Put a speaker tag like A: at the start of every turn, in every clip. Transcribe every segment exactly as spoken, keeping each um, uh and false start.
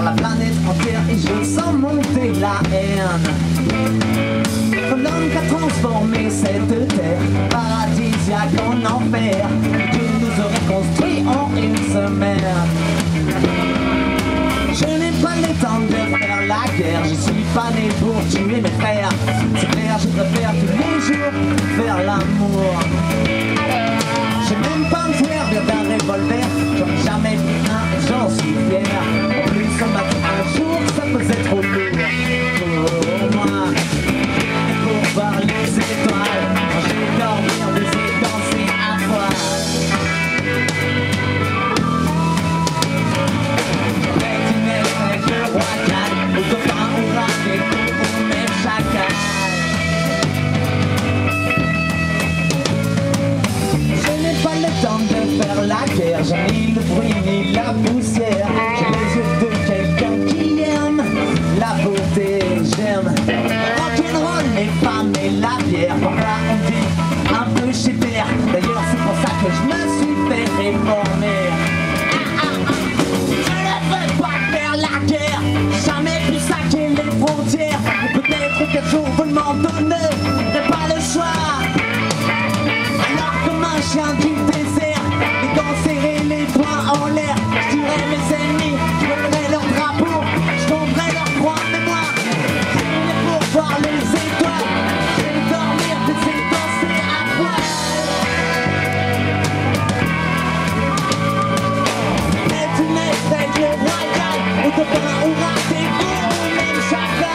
A: la planète entière et je sens monter la haine. L'homme qui a transformé cette terre paradisiaque en enfer, Dieu nous aurait construit en une semaine. Je n'ai pas le temps de faire la guerre, je suis pas né pour tuer mes frères. C'est clair, je préfère tous les jours faire l'amour. Je n'aime pas me servir d'un revolver, j'en ai jamais pris un et j'en suis fier. En plus on m'a dit un jour que ça faisait trop lourd pour moi. Et pour voir les étoiles, quand je vais dormir, baiser, danser à poil. La guerre, j'ai ni le bruit ni la poussière. J'ai les yeux de quelqu'un qui aime la beauté, j'aime rock'n'roll, les femmes et la bière. Par là on dit un peu chez Père. D'ailleurs c'est pour ça que je me suis fait réformer. Ah, ah, ah. Je ne veux pas faire la guerre, jamais pu saquer les frontières. Mais peut-être qu'un jour vous m'en donnerez pas le choix. Alors comme un chien du désert, les dents serrées, les poings en l'air, je tuerai mes ennemis, je volerai leur drapeau, je tomberai leur croix en mémoire. Je vais pour voir les étoiles, je vais dormir, baiser, danser à poil. C'est une règle royale, ou de pain ou raté-vous, ou même chacal.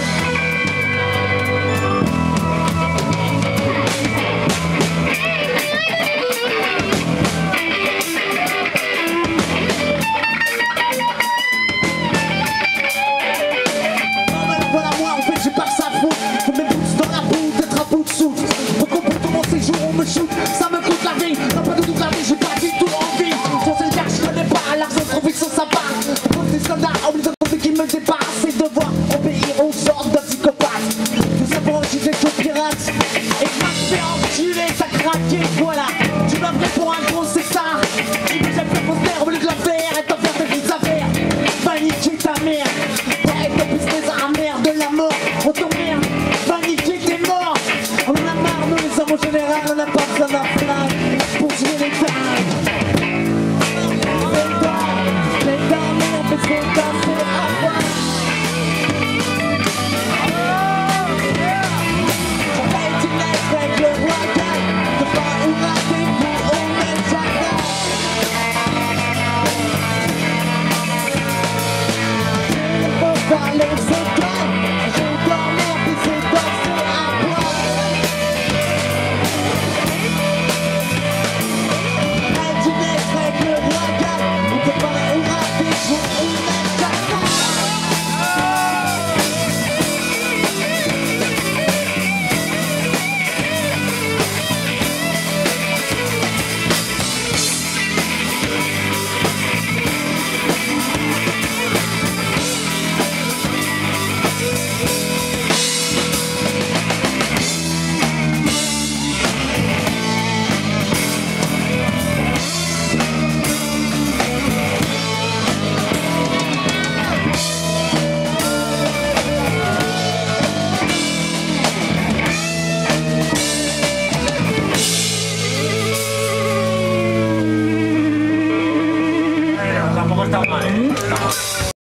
A: Ça me coûte la vie, non pas de toute la vie, j'ai pas du tout envie. Sur ce gars, je connais pas, l'argent trop vite sur sa part. Pour des soldats, en plus de côté qui me dépassent, c'est devoir obéir aux ordres d'un psychopathe. Tout ça pour ensuite être pirate. Et ma fait enculer, t'as craqué, voilà. Tu m'as pris pour un gros, c'est ça. Tu me j'ai fait poster au lieu de la faire et t'en faire tes petites affaires. Va niquer ta mère, t'as été plus des amers de la mort. On t'emmerde, va niquer tes morts. On en a marre, nous les hommes en général, on a pas besoin d'un flingue pour jouer les dingues. C'est dingue, c'est dingue, mais on peut se danser à poil. J'aurais dû naître avec le royal, de pas ou rater pour au même jardin. Il faut parler